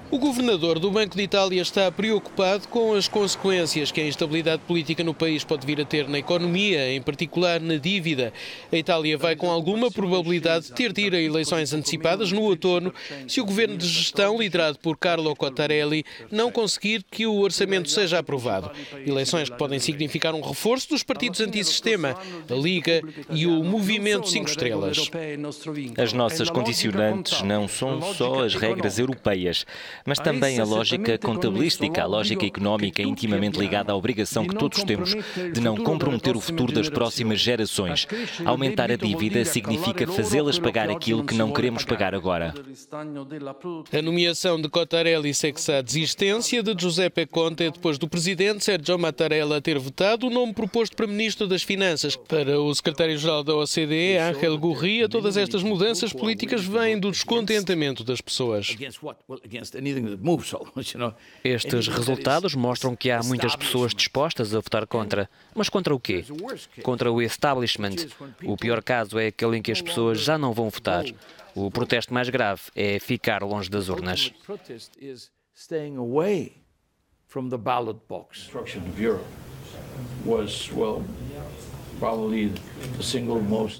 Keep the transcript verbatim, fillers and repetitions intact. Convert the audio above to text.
O governador do Banco de Itália está preocupado com as consequências que a instabilidade política no país pode vir a ter na economia, em particular na dívida. A Itália vai com alguma probabilidade ter de ir a eleições antecipadas no outono se o governo de gestão, liderado por Carlo Cottarelli, não conseguir que o orçamento seja aprovado. Eleições que podem significar um reforço dos partidos antissistema, a Liga e o Movimento Cinco Estrelas. As nossas condicionantes não são só as regras europeias, mas também a lógica contabilística, a lógica económica intimamente ligada à obrigação que todos temos de não comprometer o futuro das próximas gerações. Aumentar a dívida significa fazê-las pagar aquilo que não queremos pagar agora. A nomeação de Cottarelli segue-se à desistência de Giuseppe Conte depois do presidente Sergio Mattarella ter vetado o nome proposto para ministro das Finanças. Para o secretário-geral da O C D E, Ángel Gurría, todas estas mudanças políticas vêm do descontentamento das pessoas. Estes resultados mostram que há muitas pessoas dispostas a votar contra. Mas contra o quê? Contra o establishment. O pior caso é aquele em que as pessoas já não vão votar. O protesto mais grave é ficar longe das urnas.